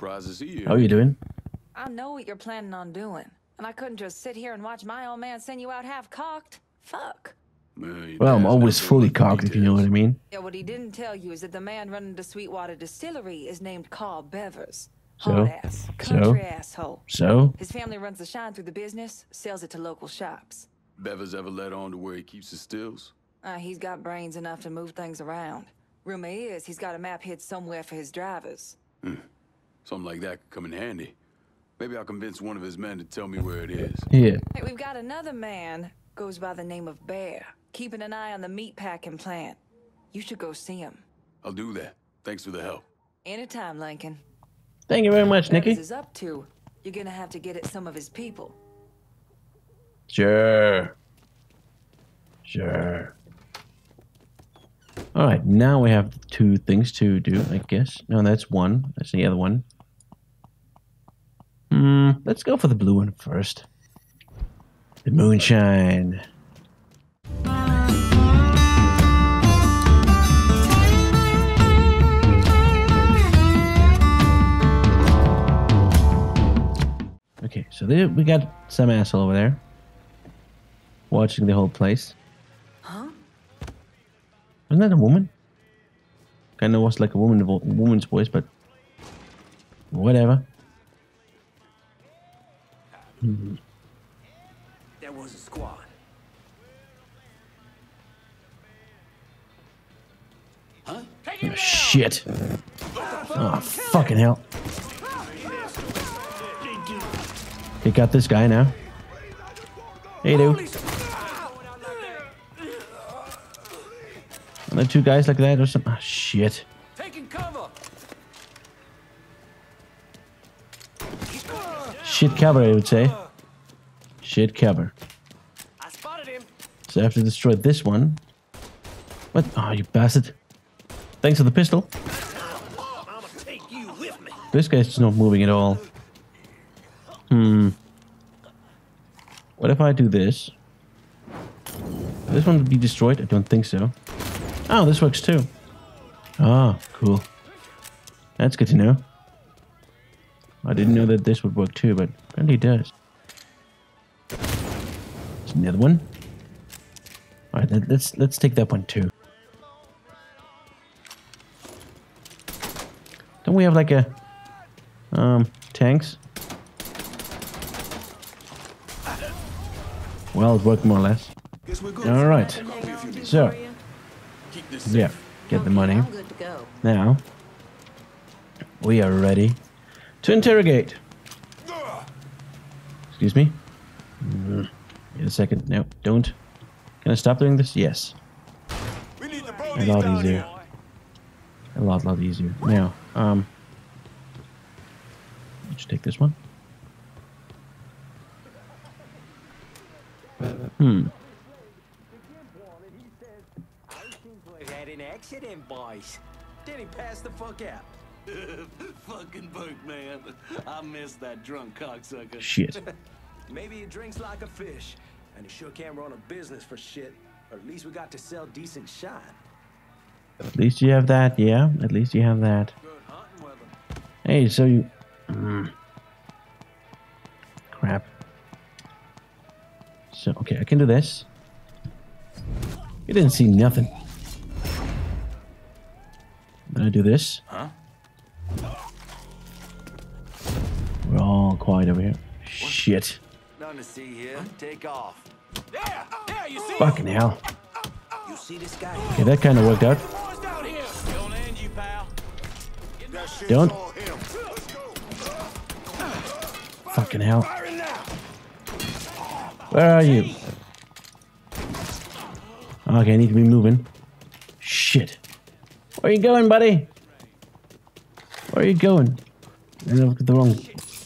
surprised to see you. How are you doing? I know what you're planning on doing, and I couldn't just sit here and watch my old man send you out half-cocked. Fuck. Man, Well, I'm Dad's always never fully about the cocked, if you know what I details. mean. Yeah, what he didn't tell you is that the man running the Sweetwater Distillery is named Carl Bevers. So? Hard ass, country asshole. So? His family runs the shine through the business, sells it to local shops. Bevers ever let on to where he keeps his stills? He's got brains enough to move things around. Rumor is he's got a map hid somewhere for his drivers. Something like that could come in handy. Maybe I'll convince one of his men to tell me where it is. Yeah. Hey, we've got another man, goes by the name of Bear, keeping an eye on the meatpacking plant. You should go see him. I'll do that. Thanks for the help. Anytime, Lincoln. Thank you very much, Whatever Nikki. is up to, you're gonna have to get at some of his people. Sure. Sure. Alright, now we have 2 things to do, I guess. No, that's one. That's the other one. Let's go for the blue one first. The moonshine. Okay, so there we got some asshole over there. Watching the whole place. Huh? Wasn't that a woman? Kinda was like a woman's voice, but whatever. There was a squad. Huh? Oh, shit. Oh, fucking hell. They got this guy now. Hey, dude. Are there 2 guys like that or something? Oh, shit. Taking cover. Shit cover, I would say. Shit cover. I spotted him. So I have to destroy this one. What? Oh, you bastard. Thanks for the pistol. I'ma take you with me. This guy's just not moving at all. What if I do this? This one would be destroyed? I don't think so. Oh, this works too. Ah, cool. That's good to know. I didn't know that this would work too, but apparently it does. There's another one. Alright, let's take that one too. Don't we have like a tanks? Well, it worked more or less. Guess we're good. All right. So, Keep this yeah, safe. get the money. I'm good to go. Now, we are ready to interrogate. Excuse me. Wait a second. No, don't. Can I stop doing this? Yes. We need the A lot easier. A lot easier. Now, let's take this one. Had an accident, boys. Then he passed the fuck out. Fucking Burke, man. I miss that drunk cocksucker. Shit. Maybe he drinks like a fish, and he sure can't run a business for shit. Or at least we got to sell decent shine. At least you have that, yeah. At least you have that. Good hunting weather. Hey, so you... Crap. So, okay, I can do this. You didn't see nothing. Then I do this. Huh? We're all quiet over here. Shit. Nothing to see here. Take off. Yeah, you see Fucking hell. You see this guy? Okay, that kind of worked out. Boys down here. Don't end you, pal. Don't. Fucking hell. Where are you? Okay, I need to be moving. Shit. Where are you going, buddy? Where are you going? I looked at the wrong...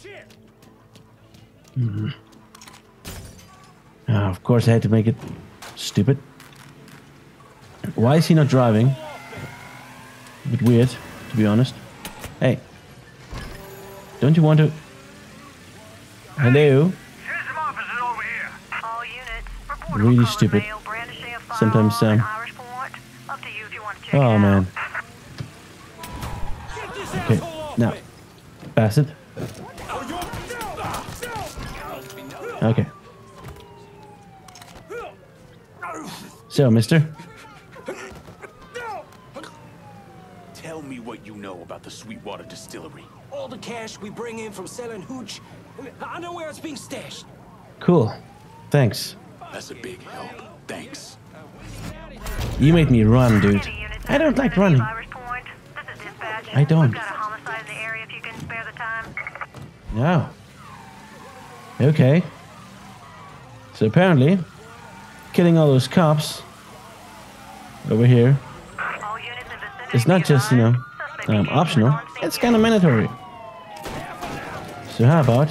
of course I had to make it stupid. Why is he not driving? A bit weird, to be honest. Hey. Don't you want to... Hello? Here's some officers over here. All units, report Really on stupid. male brandishing a Sometimes, firearm in Irish Point. Up to you if you want to check it Oh, out. man. Okay, now. bastard. Okay. So, mister. Tell me what you know about the Sweetwater Distillery. All the cash we bring in from selling hooch, I know where it's being stashed. Cool. Thanks. That's a big help. Thanks. You made me run, dude. I don't like running. I don't. No. Okay. So apparently, killing all those cops over here is not just, you know, optional. It's kind of mandatory. So how about...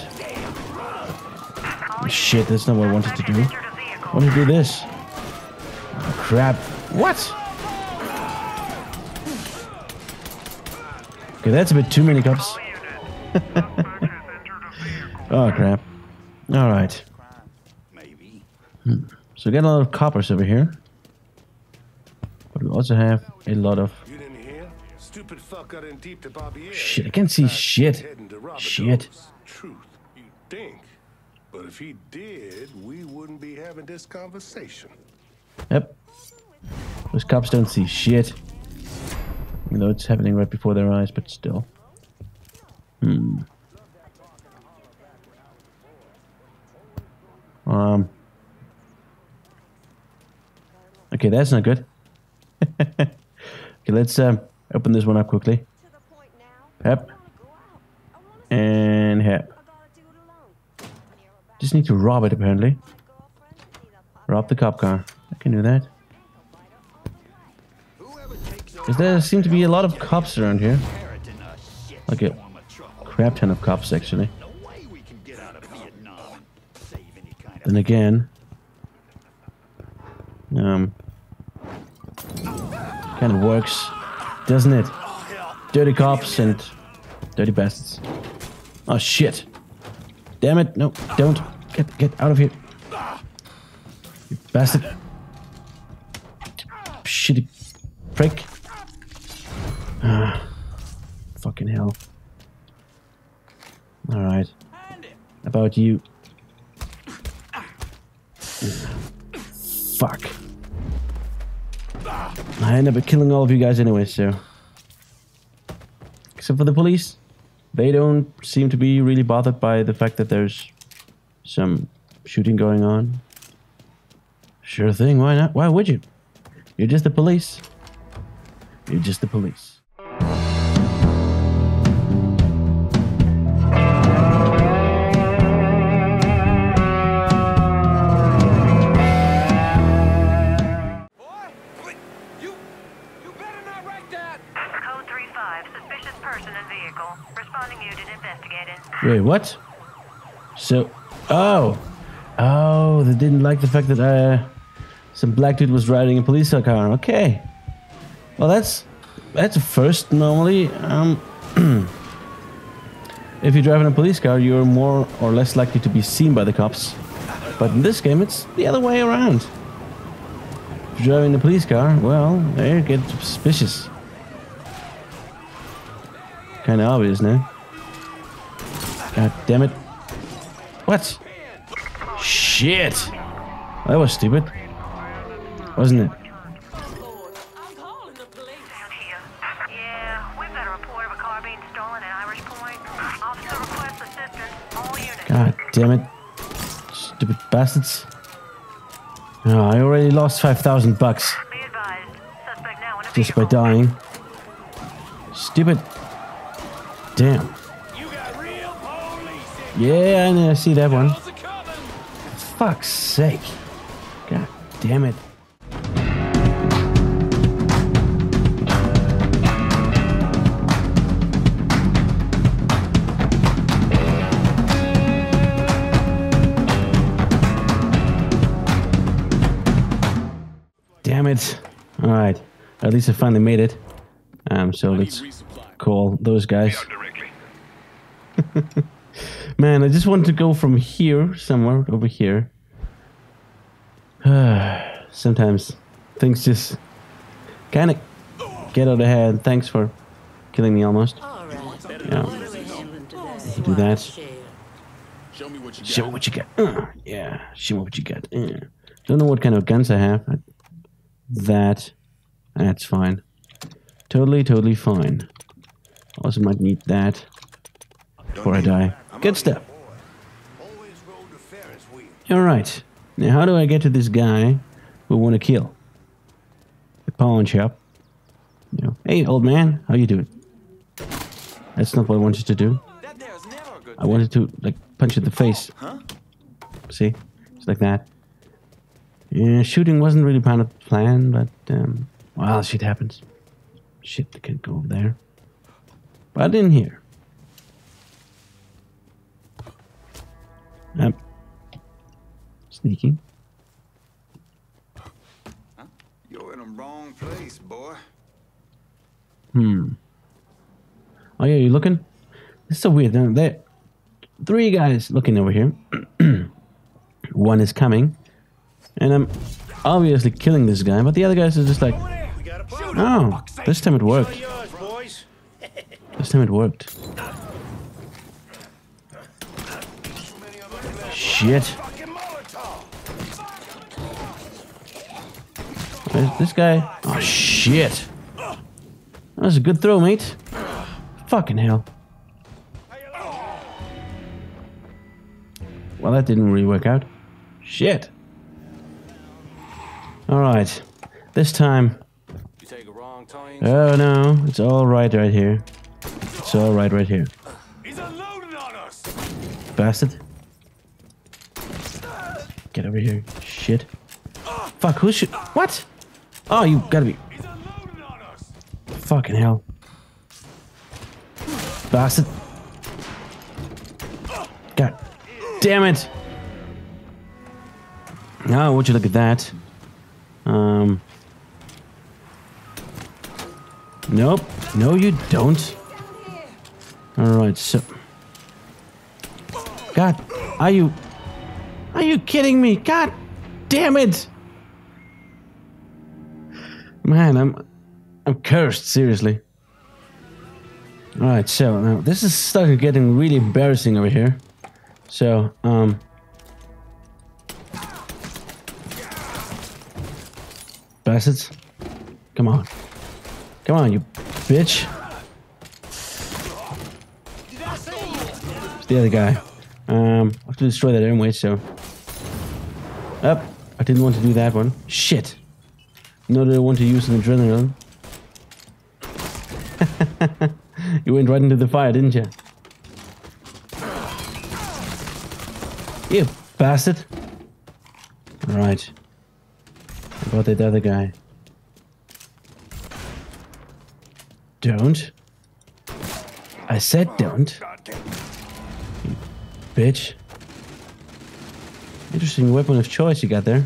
Shit, that's not what I wanted to do. I want to do this. Oh, crap. What? Okay, that's a bit too many cops. Oh, crap. Alright. Maybe. So we got a lot of coppers over here. But we also have a lot of... You didn't hear? Stupid fuck got in deep to Bobby. Shit, I can't see shit. Shit. Truth, you think. But if he did, we wouldn't be having this conversation. Yep. Those cops don't see shit. Even though it's happening right before their eyes, but still. Okay, that's not good. Okay, let's open this one up quickly. Hep. And hep. Just need to rob it, apparently. Rob the cop car. I can do that. Because there seem to be a lot of cops around here. Like a crap ton of cops, actually. Then again... kind of works, doesn't it? Dirty cops and dirty bastards. Oh, shit. Damn it. No, don't. Get out of here. You bastard. Shitty prick. Fucking hell. Alright. About you. Fuck. I end up killing all of you guys anyway, so... Except for the police. They don't seem to be really bothered by the fact that there's some shooting going on. Sure thing, why not? Why would you? You're just the police. You're just the police. Wait, what? So, oh, they didn't like the fact that some black dude was riding a police car. Okay, well that's a first. Normally, if you're driving a police car, you're more or less likely to be seen by the cops. But in this game, it's the other way around. If you're driving a police car, well, they get suspicious. Kind of obvious now. God damn it. What? Shit. That was stupid. Wasn't it? God damn it. Stupid bastards. Oh, I already lost $5,000 just by dying. Stupid. Damn. Yeah, I see that one. For fuck's sake. God damn it. Damn it. Alright. At least I finally made it. So let's call those guys. Man, I just wanted to go from here, somewhere over here. Sometimes things just kind of get out of hand. Thanks for killing me almost. Yeah. Do that. Show me what you got. Show me what you got. Yeah, show me what you got. Don't know what kind of guns I have. That's fine. Totally fine. Also might need that before I die. Good stuff. Alright. Now how do I get to this guy we want to kill? The pawn shop. You know, hey old man, how you doing? That's not what I wanted to do. I wanted to like punch in the face. See? It's like that. Yeah, shooting wasn't really part of the plan, but well, shit happens. Shit, I can't go over there. But in here. Sneaking. You're in the wrong place, boy. Oh yeah, you looking? It's so weird. There, 3 guys looking over here. One is coming, and I'm obviously killing this guy, but the other guys are just like, oh, this time it worked. This time it worked. Shit. Where's this guy? Oh shit. That was a good throw, mate. Fucking hell. Well, that didn't really work out. Shit. Alright. This time. Oh no, it's alright right here. It's alright right here. He's unloading on us. Bastard. Get over here. Shit. Fuck, who should... What? Oh, you gotta be... Fucking hell. Bastard. God damn it. Now, would you look at that? Nope. No, you don't. Alright, so... God, are you kidding me? God damn it! Man, I'm cursed, seriously. Alright, so now this is starting getting really embarrassing over here. So, bastards. Come on. Come on, you bitch. It's the other guy. I have to destroy that anyway, so... Up. I didn't want to do that one. Shit. Nor did I want to use an adrenaline. You went right into the fire, didn't you? You bastard. Alright. About that other guy. Don't. I said don't. You bitch. Interesting weapon of choice you got there.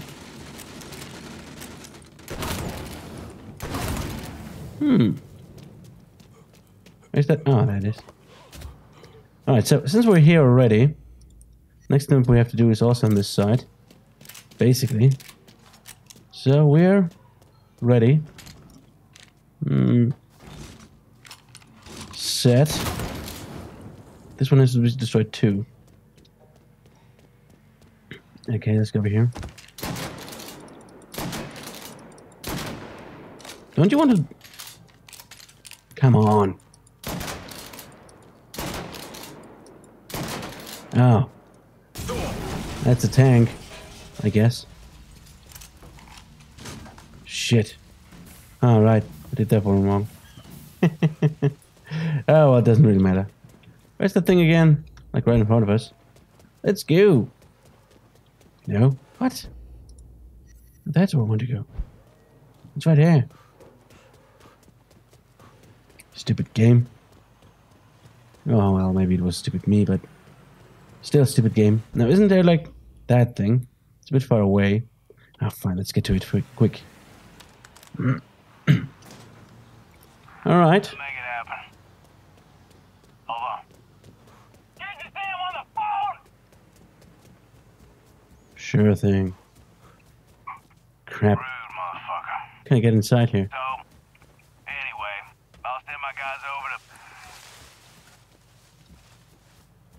Where's that? Oh, there it is. Alright, so since we're here already, next thing we have to do is also on this side. Basically. So we're ready. Set. This one has to be destroyed too. Okay, let's go over here. Don't you want to... Come on. Oh. That's a tank, I guess. Shit. Alright, I did that one wrong. Oh, well, it doesn't really matter. Where's the thing again? Like right in front of us. Let's go. No? What? That's where I want to go. It's right here. Stupid game. Oh, well, maybe it was stupid me, but... Still a stupid game. Now, isn't there, like, that thing? It's a bit far away. Ah, fine, let's get to it quick. Alright. Make it happen. Hold on. Get your damn on the phone! Sure thing. Crap. Rude, motherfucker. Can I get inside here? So, anyway, I'll send my guys over to...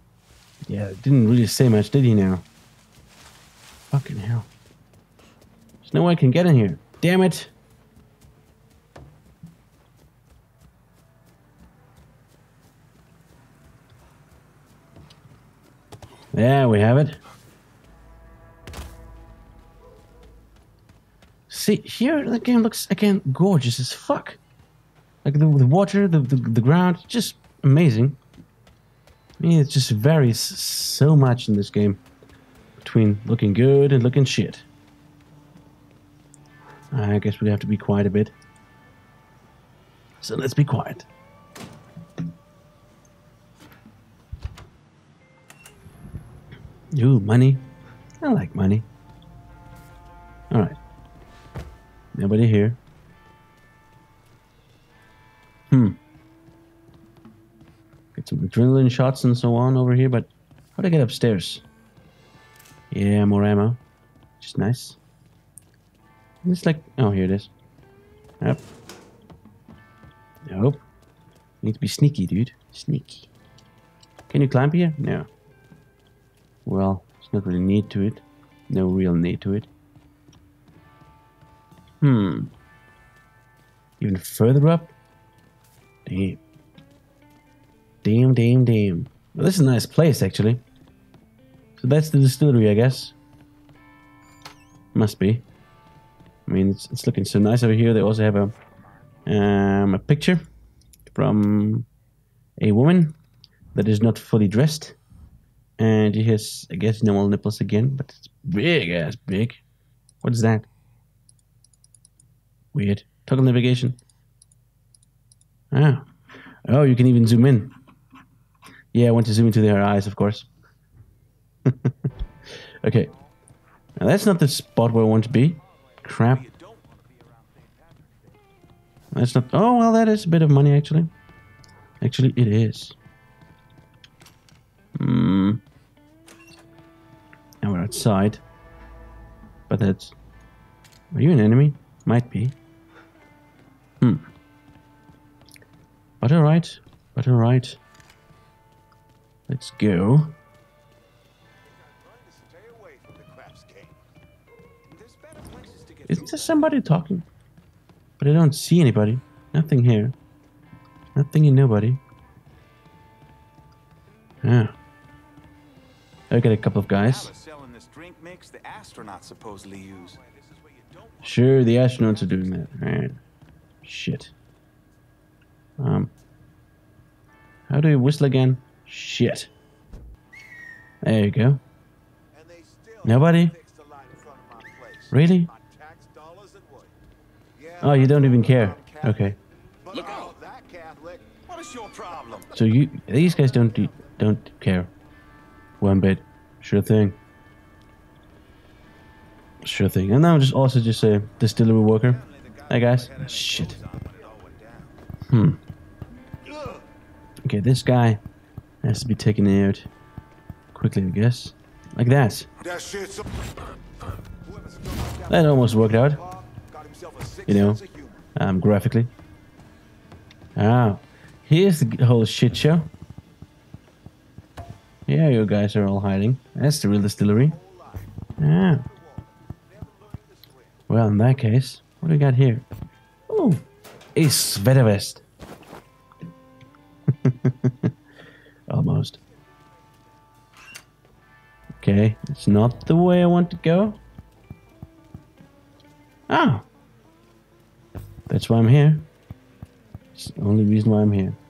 Yeah, didn't really say much, did he now? Fucking hell. There's no way I can get in here. Damn it! There we have it. See, here the game looks, again, gorgeous as fuck. Like the water, the ground, just amazing. I mean, it just varies so much in this game. Between looking good and looking shit. I guess we have to be quiet a bit. So let's be quiet. Ooh, money. I like money. Alright. Nobody here. Get some adrenaline shots and so on over here, but how do I get upstairs? Yeah, more ammo. Which is nice. It's like... Oh, here it is. Yep. Nope. Need to be sneaky, dude. Sneaky. Can you climb here? No. Well, there's not really need to it. No real need to it. Even further up? Damn. Damn. Well, this is a nice place, actually. So that's the distillery, I guess. Must be. I mean, it's looking so nice over here. They also have a picture from a woman that is not fully dressed. And he has, I guess, normal nipples again, but it's big ass big. What is that? Weird. Toggle navigation. Ah. Oh, you can even zoom in. Yeah, I want to zoom into their eyes, of course. Okay. Now that's not the spot where I want to be. Crap. That's not... Oh, well, that is a bit of money, actually. Actually, it is. Now we're outside. But that's... Are you an enemy? Might be. But alright. Let's go. Isn't there somebody talking? But I don't see anybody. Nothing here. Nothing and nobody. Ah. I got a couple of guys. Selling this drink mix the astronauts supposedly use. Sure, the astronauts are doing that. Alright. Shit. How do you whistle again? Shit. There you go. Nobody? Really? Oh, you don't even care. Okay. Look out! What is your problem? So these guys don't care. One bit. Sure thing. And now just also just a distillery worker. Hey guys. Shit. Okay, this guy has to be taken out quickly, I guess. Like that. That almost worked out. You know, graphically. Ah, here's the whole shit show. Yeah, you guys are all hiding. That's the real distillery. Ah. Well, in that case, what do we got here? Oh, a sweater vest. Almost. Okay, it's not the way I want to go. Oh. That's why I'm here. It's the only reason why I'm here.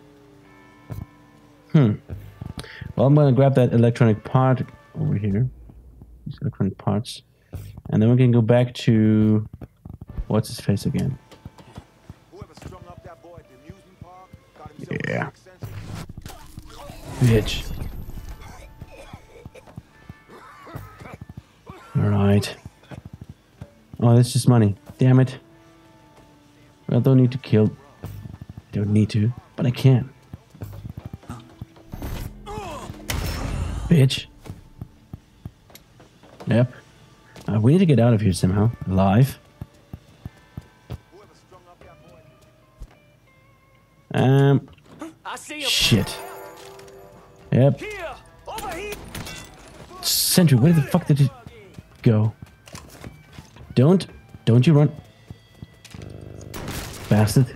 Well, I'm gonna grab that electronic part over here. These electronic parts. And then we can go back to... What's his face again? Yeah. Bitch. Alright. Oh, that's just money. Damn it. I don't need to kill. Don't need to, but I can. Bitch. Yep. We need to get out of here somehow. Alive. Shit. Yep. sentry, where the fuck did it go? Don't you run. Bastard.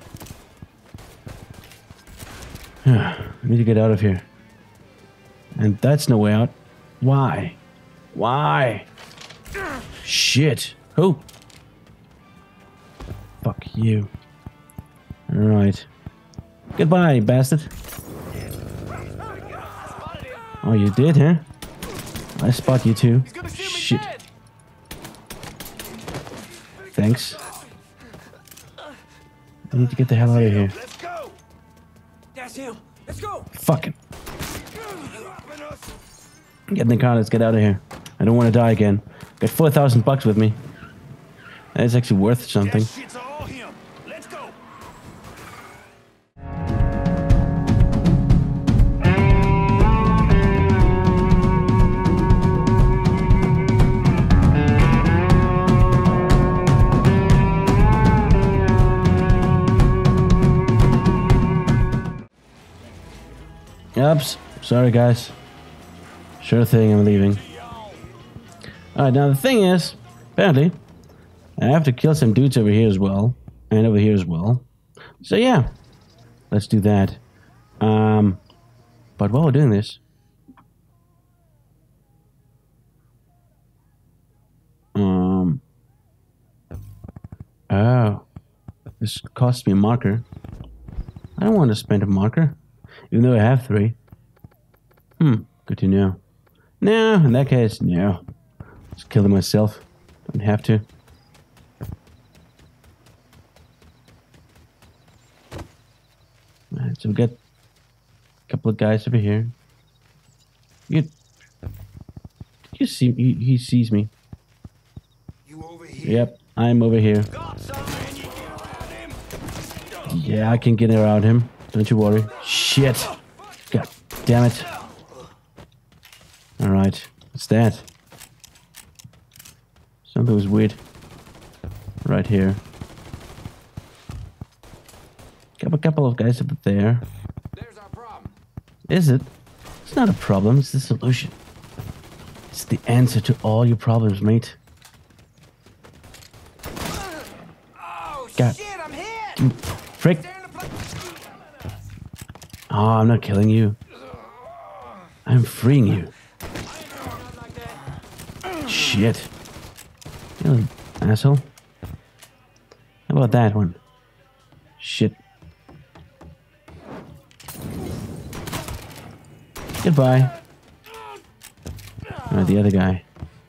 I need to get out of here. And that's no way out. Why? Why? Shit. Who? Fuck you. Alright. Goodbye, bastard. Oh, you did, huh? I spot you too. Shit. Thanks. I need to get the hell out of here. Let's go. That's him. Let's go. Fuck it. Get in the car, let's get out of here. I don't want to die again. Got $4,000 with me. That's actually worth something. That shit's all him. Let's go. Oops. Sorry, guys. Sure thing, I'm leaving. Alright, now the thing is, apparently, I have to kill some dudes over here as well. And over here as well. So yeah, let's do that. But while we're doing this... Oh. This costs me a marker. I don't want to spend a marker. Even though I have 3. Good to know. No, in that case, no. Just kill them myself. Don't have to. Alright, so we got a couple of guys over here. You see, he sees me. You over here? Yep, I'm over here. Yeah, I can get around him. Don't you worry. Shit. God damn it. Alright, what's that? Something was weird. Right here. Got a couple of guys up there. There's our problem. Is it? It's not a problem, it's the solution. It's the answer to all your problems, mate. Oh, God. shit, I'm hit. Frick. Oh, I'm not killing you. I'm freeing you. Shit. You little asshole. How about that one? Shit. Goodbye. Alright, the other guy.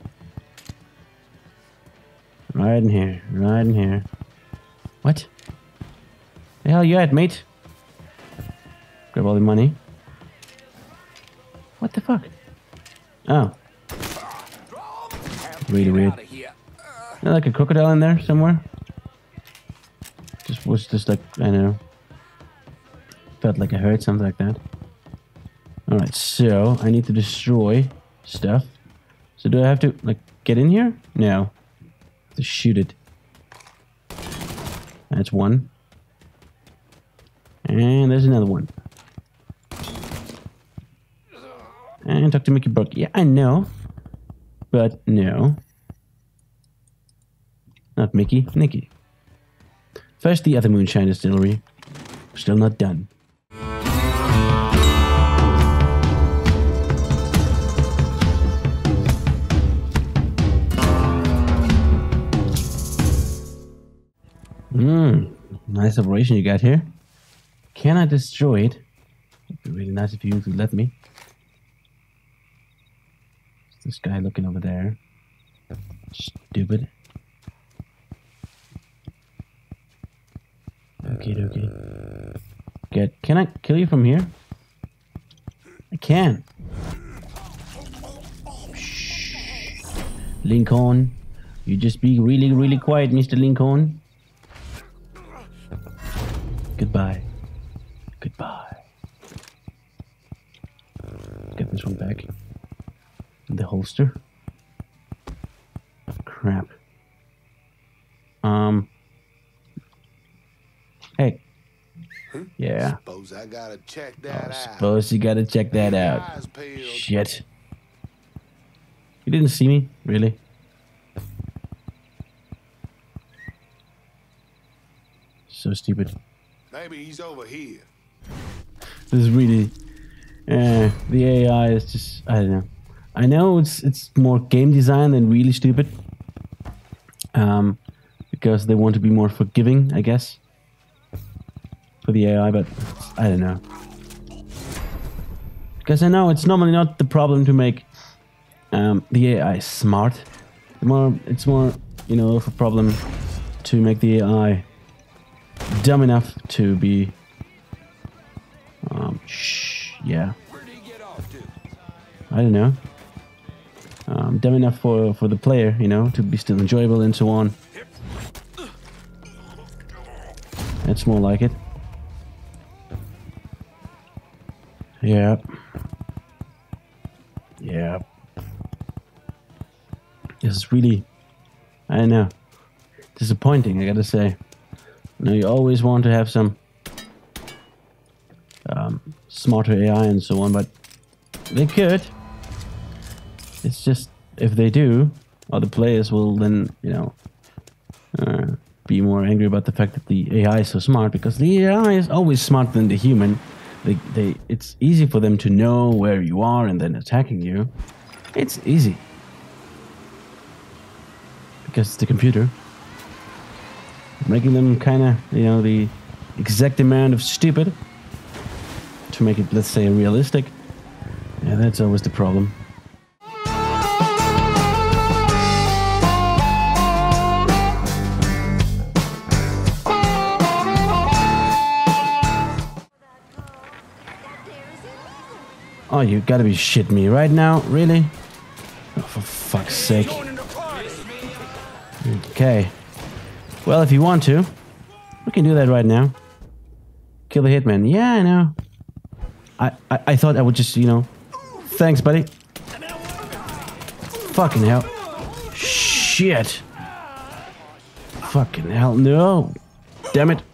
Right in here. Right in here. What? The hell you at, mate? Grab all the money. What the fuck? Oh. Really weird. Is there like a crocodile in there somewhere? Was just like, I don't know. Felt like I heard something like that. Alright, so I need to destroy stuff. So do I have to like get in here? No. I have to shoot it. That's one. And there's another one. And talk to Mickey Brook. Yeah, I know. But no. Not Mickey, Nicky. First the other moonshine distillery. Still not done. Nice operation you got here. Can I destroy it? It'd be really nice if you could let me. This guy looking over there. Stupid. Okay. Can I kill you from here? I can. Shh. Lincoln. You just be really, really quiet, Mr. Lincoln. Goodbye. Goodbye. Get this one back. In the holster. Crap. Hey. Yeah. Suppose I gotta check that out. Suppose you gotta check that out. Eyes peeled. Shit. didn't see me, really. So stupid. Maybe he's over here. This is really, the AI is just, I don't know. I know it's more game design than really stupid. Because they want to be more forgiving, I guess, for the AI, but I don't know. Because I know it's normally not the problem to make the AI smart. It's more, you know, of a problem to make the AI dumb enough to be, yeah. I don't know. Dumb enough for the player, you know, to be still enjoyable and so on. That's more like it. Yeah. Yeah. This is really, I don't know, disappointing, I gotta say. You know, you always want to have some smarter AI and so on, but they could. It's just, if they do, other players will then, you know, be more angry about the fact that the AI is so smart, because the AI is always smarter than the human. It's easy for them to know where you are and then attacking you. It's easy. Because it's the computer. Making them kind of, you know, the exact amount of stupid to make it, let's say, realistic. Yeah, that's always the problem. Oh, you gotta be shitting me right now, really? Oh, for fuck's sake. Okay. Well, if you want to, we can do that right now. Kill the hitman. Yeah, I know. I thought I would just, you know... Thanks, buddy. Fucking hell. Shit. Fucking hell, no. Damn it.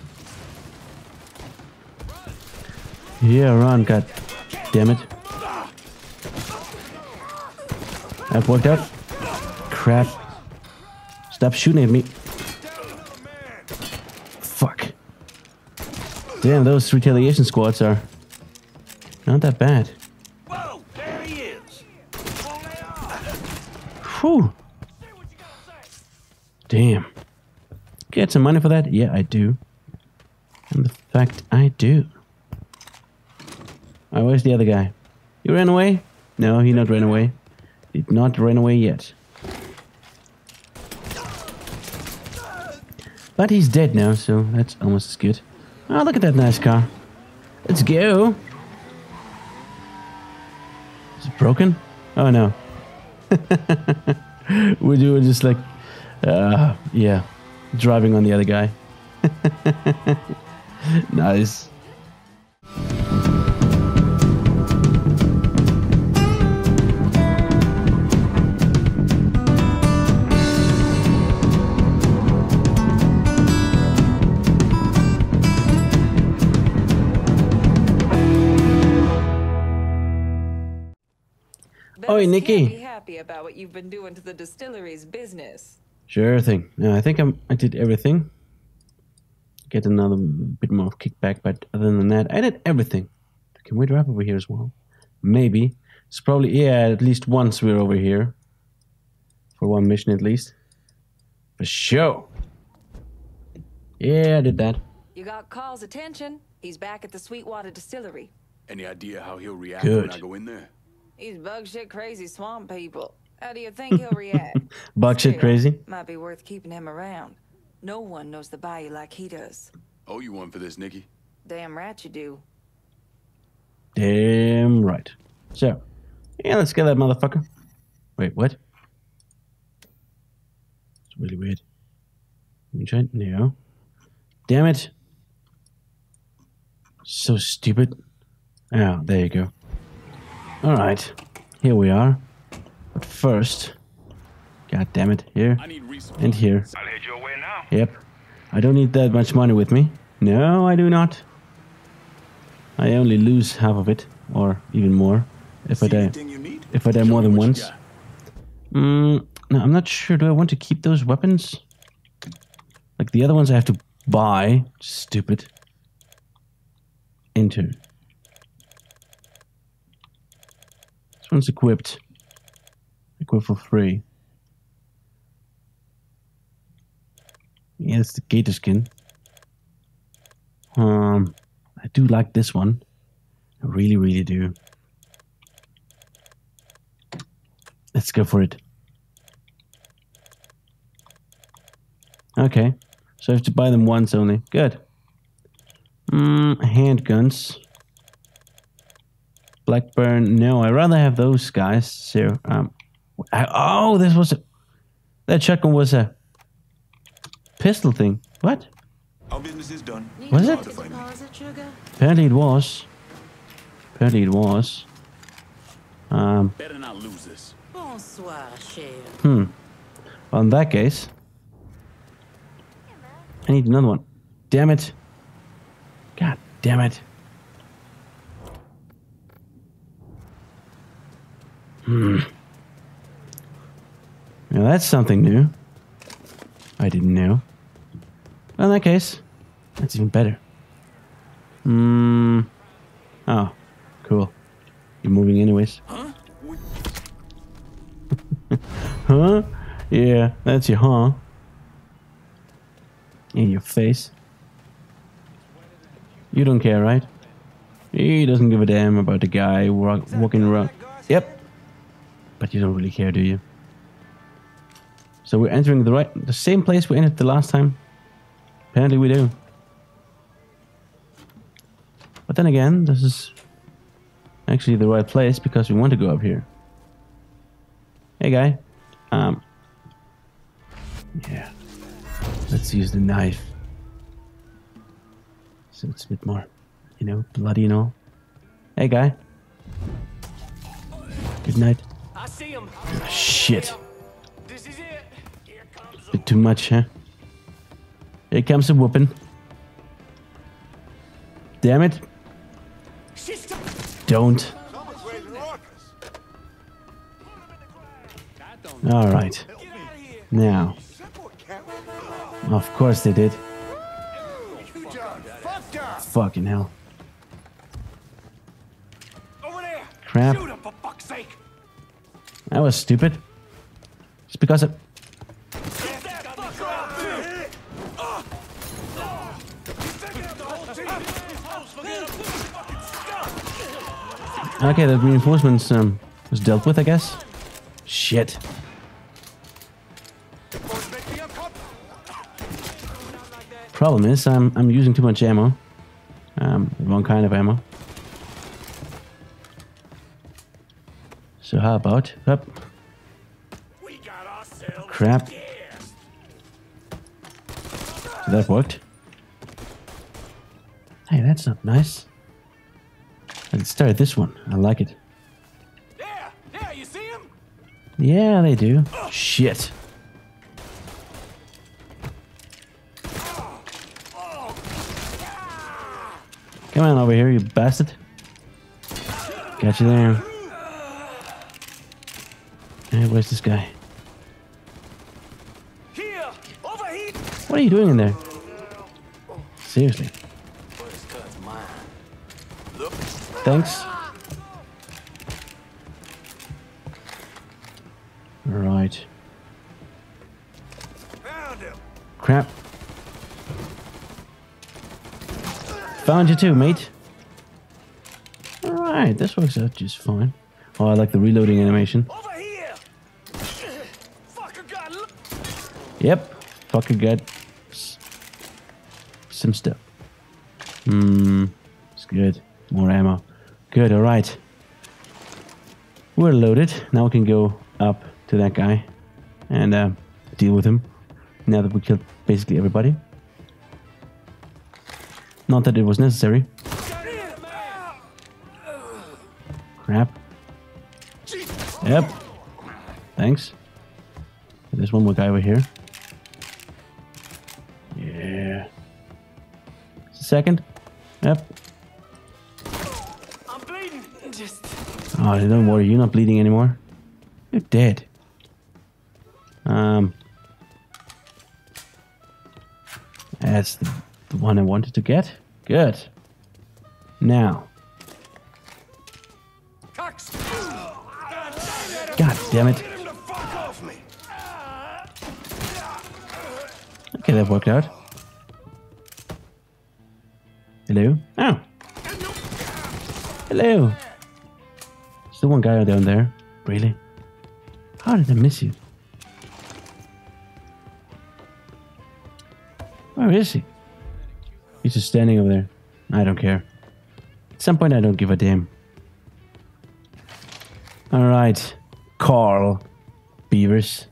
Yeah, run, god damn it. That worked out. Crap. Stop shooting at me. Fuck. Damn, those retaliation squads are not that bad. Whoa, there he is. Whew. Damn. Get some money for that? Yeah, I do. And the fact I do. Oh, where's the other guy? You ran away? No, he not ran away. Did not run away yet. But he's dead now, so that's almost as good. Oh, look at that nice car. Let's go. Is it broken? Oh, no. We're doing just like, yeah, driving on the other guy. Nice. Oi, Nikki. Be happy about what you've been doing to the distillery's business. Sure thing. I think I did everything. Get another bit more of kickback, but other than that, I did everything. Can we drive over here as well? Maybe. It's probably, yeah, at least once we're over here. For one mission at least. For sure. Yeah, I did that. You got Carl's attention. He's back at the Sweetwater Distillery. Any idea how he'll react Good. when I go in there? He's bug shit crazy swamp people. How do you think he'll react? Bug shit Still, crazy? Might be worth keeping him around. No one knows the bayou like he does. Oh, you one for this, Nikki? Damn right you do. Damn right. So, yeah, let's get that motherfucker. Wait, what? It's really weird. Let me try it now. Damn it. So stupid. Oh, there you go. Alright. Here we are. But first... God damn it. Here. I need resources. And here. I'll head your way now. Yep. I don't need that much money with me. No, I do not. I only lose half of it. Or even more. If I die. Anything you need? If I die Show more me than what you once. got. No, I'm not sure. Do I want to keep those weapons? Like the other ones I have to buy. Stupid. Enter. This one's equipped. Equipped for free. Yeah, it's the gator skin. I do like this one. I really, really do. Let's go for it. Okay. So I have to buy them once only. Good. Handguns. Blackburn. No, I'd rather have those guys. So, oh, this was a... That shotgun was a pistol thing. What? Our business is done. Was it? Apparently it was. Apparently it was. Better not lose this. Bonsoir, cher. Well, in that case, I need another one. Damn it. God damn it. Now that's something new. I didn't know. Well, in that case, that's even better. Oh, cool. You're moving anyways. Huh? Huh? Yeah, that's your huh. In your face. You don't care, right? He doesn't give a damn about the guy walking around. Yep. But you don't really care, do you? So we're entering the same place we entered the last time. Apparently we do. But then again, this is actually the right place because we want to go up here. Hey guy. Yeah. Let's use the knife. So it's a bit more, you know, bloody and all. Hey guy. Good night. I see him. Shit. This is it. Here comes Bit too much, huh? Here comes a whooping. Damn it. Don't. Alright. Now. Of course they did. Fucking hell. over there. Crap. Shoot him for fuck's sake. That was stupid. Just because it... Okay, the reinforcements was dealt with, I guess. Shit. Problem is, I'm using too much ammo. The wrong kind of ammo. So how about... Up. Crap. So that worked. Hey, that's not nice. Let's start this one. I like it. Yeah, you see him? Yeah, they do. Shit. Come on over here, you bastard. Got you there. Hey, where's this guy? Here, over here. What are you doing in there? Seriously. Thanks. Right. Crap. Found you too, mate. Alright, this works out just fine. Oh, I like the reloading animation. Over here. Fucker got look. Yep. Fucker got some stuff. It's good. More ammo. Good, alright. We're loaded. Now we can go up to that guy and deal with him. Now that we killed basically everybody. Not that it was necessary. Crap. Yep. Thanks. There's one more guy over here. Yeah. Just a second. Yep. I'm bleeding. Just. Oh, don't worry, you're not bleeding anymore. You're dead. That's the one I wanted to get. Good. Now. God damn it. Okay, that worked out. Hello? Oh. Hello. Still one guy down there. Really? How did I miss you? Where is he? He's just standing over there. I don't care. At some point, I don't give a damn. Alright. Carl. Beavers.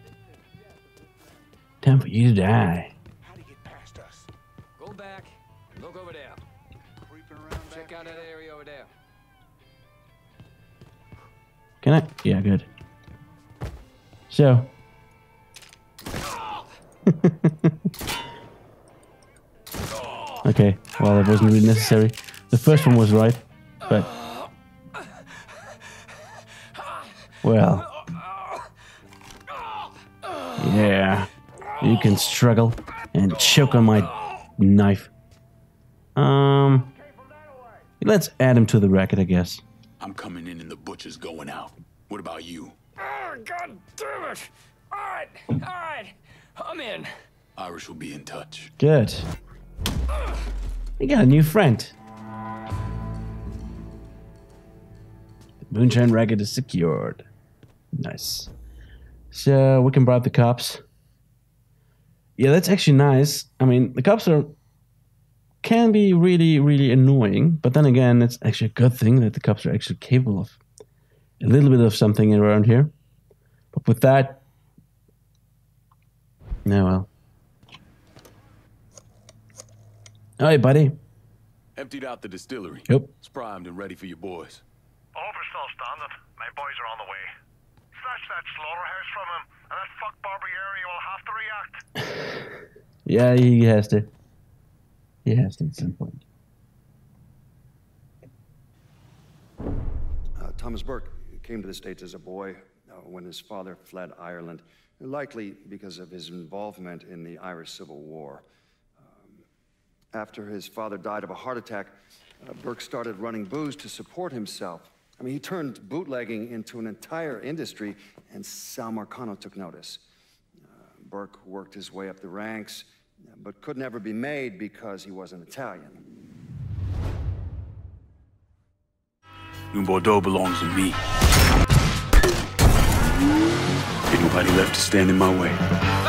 Time for you to die. How'd he get past us? Go back. Look over there. Creeping around Check out that area over there. Can I? Yeah, good. So. Okay, well, it wasn't really necessary. The first one was right, but... Well. Yeah. You can struggle and choke on my knife. Let's add him to the racket, I guess. I'm coming in and the butcher's going out. What about you? Oh, God damn it! Alright, I'm in. Irish will be in touch. Good. We got a new friend. The moonshine racket is secured. Nice. So we can bribe the cops. Yeah, that's actually nice. I mean, the cops can be really, really annoying, but then again, it's actually a good thing that the cops are actually capable of a little bit of something around here. But with that, no, well. Hey, buddy. Emptied out the distillery. Yep. It's primed and ready for your boys. Overstall standard. My boys are on the way. Snatch that slaughterhouse from him, and that fuck Barbieri will have to react. Yeah, he has to. He has to at some point. Thomas Burke came to the States as a boy when his father fled Ireland, likely because of his involvement in the Irish Civil War. After his father died of a heart attack, Burke started running booze to support himself. I mean, he turned bootlegging into an entire industry, and Sal Marcano took notice. Burke worked his way up the ranks, but could never be made because he wasn't Italian. New Bordeaux belongs to me. Ain't nobody left to stand in my way.